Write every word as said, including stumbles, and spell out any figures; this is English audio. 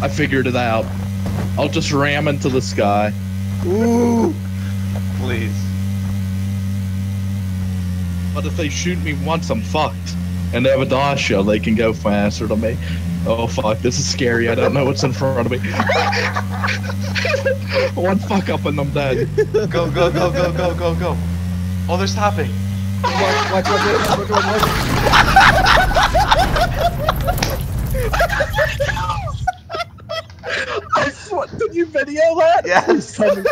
I figured it out. I'll just ram into the sky. Ooh! Please. But if they shoot me once, I'm fucked. And they have a dash show, they can go faster than me. Oh fuck, this is scary. I don't know what's in front of me. One fuck up and I'm dead. Go, go, go, go, go, go, go. Oh, they're stopping. Watch, watch, watch, watch, watch, watch. I swear, did you video that? Yes. Coming.